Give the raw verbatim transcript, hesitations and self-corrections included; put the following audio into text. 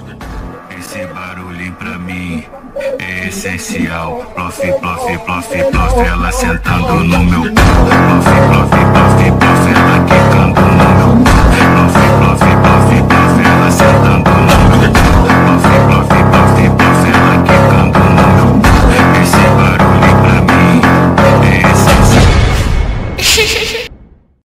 Esse barulhinho pra mim é essencial. Plof, plof, plof, plof, ela sentando no meu pau. Plof, plof, plof, plof, ela quicando